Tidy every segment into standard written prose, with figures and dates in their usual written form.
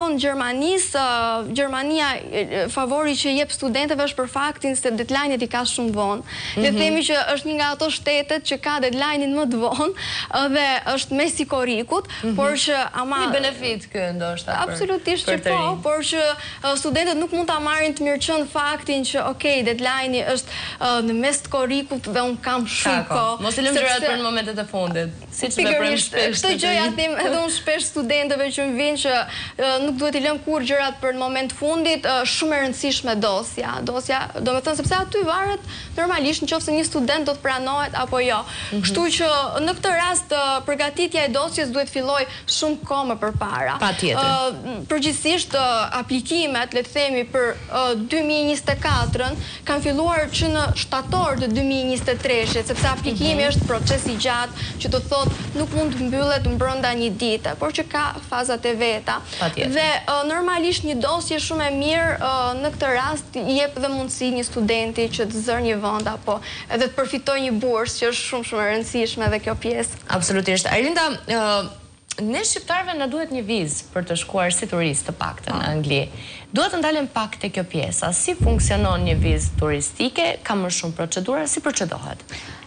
vonë Gjermania favori që jep studentëve është për faktin se deadline-et i ka shumë vonë. Le të themi që është një nga ato shtetet që ka deadline-in më të vonë dhe është mes i korikut, por që ama një benefit ky ndoshta. Absolutisht që po, por që studentët nuk mund ta marrin të mirëqen faktin që okay, deadline-i është në mes të korikut dhe un kam shumë kohë. Mos i lëm gjërat për momentet e fundit. Siç veprojmë shpesh. Këtë gjë ja them edhe unë shpesh studentëve që më vinë që nuk duhet i lëm kurrë gjërat për në moment fundit, shumë e rëndësishme dosja. Dosja, domethënë sepse aty varet normalisht nëse një student do të pranohet apo jo. Kështu që në këtë rast përgatitja e dosjes duhet filloj shumë kohë më përpara. Patjetër. Përgjithsisht aplikimet, le të themi për 2024-ën kanë filluar që në shtator të 2023-shit, sepse aplikimi është proces i gjatë, që do thotë nuk mund të mbyllet brenda një dite, por që ka fazat e veta. Dhe normalisht një dosje shumë e mirë në këtë rast jep dhe mundësi një studenti që të zërë një vend apo edhe të përfitojë një bursë që është shumë e rëndësishme edhe kjo pjesë. Absolutisht. Arlinda, ne shqiptarëve na duhet një vizë për të shkuar si turist të paktën në Angli. Duhet të ndalem pak te kjo pjesa. Si funksionon një vizë turistike? Ka më shumë procedura, si procedohet?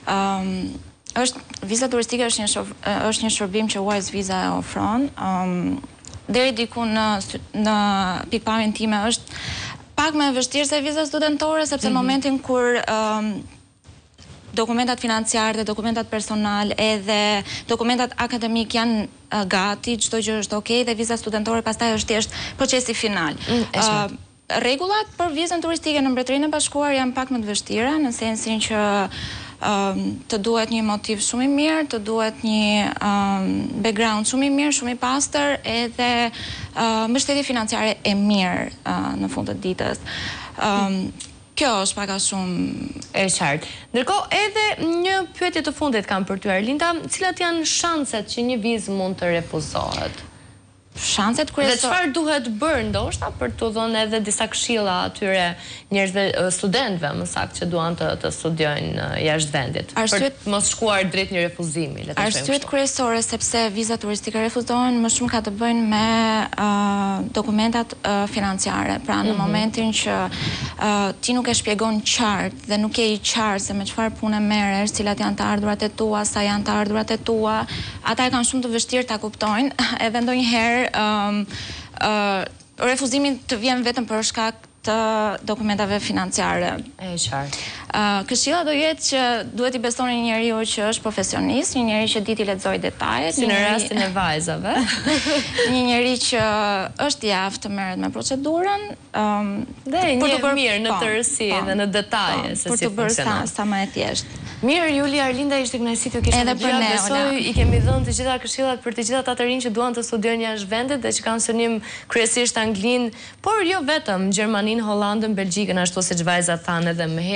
Viza turistike është një shërbim që Wise Visa e ofron. Deri diku në pikpamjen time është pak më e vështirë se viza studentore, sepse në momentin kur dokumentat financiare dhe dokumentat personal edhe dokumentat akademik janë gati, çdo gjë është okay dhe viza studentore pastaj është thjesht procesi final. Rregullat për vizën turistike në Mbretërinë e Bashkuar janë pak më të vështira, në sensin që të duhet një motiv shumë i mirë, të duhet një background shumë i mirë, shumë i pastër, edhe mbështetje financiare e mirë në fund të ditës. Kjo është pak a shumë e qartë. Ndërkohë, edhe një pyetje të fundit kam për ty, Arlinda, cilat janë shanset që një vizë mund të refuzohet? Shanset kryesore. Dhe çfarë duhet bërë ndoshta për të dhënë edhe disa këshilla atyre njerëzve, studentëve më saktë që duan të studiojnë jashtë vendit, për të mos shkuar drejt një refuzimi, le të themi kështu. Arsyet kryesore sepse vizat turistike refuzohen më shumë ka të bëjnë me dokumentat financiare. Pra në momentin që ti nuk e shpjegon qartë dhe nuk je i qartë se me çfarë pune merresh, cilat janë të ardhurat e tua, sa janë të ardhurat e tua, ata e kanë shumë të vështirë ta kuptojnë, edhe ndonjëherë refuzimin të vjen vetëm për shkak të dokumentave financiare. E qartë. Këshilla do jetë që duhet i besoni një njeriu që është profesionist, një njeri që di t'i lexojë detajet, si në rastin e vajzave. Një njeri që është i aftë të merret me procedurën, dhe një mirë në tërësi dhe në detaje se si funksionon. Për të bërë sa më e thjeshtë. Mirë, Julia, Arlinda, ishte kënaqësi t'ju kisha në gjëra. Besoj i kemi dhënë të gjitha këshillat për të gjitha ata të rinj që duan të studiojnë jashtë vendit dhe që kanë synim kryesisht Anglinë, por jo vetëm, Gjermaninë, Hollandën, Belgjikën, ashtu siç vajzat thanë edhe më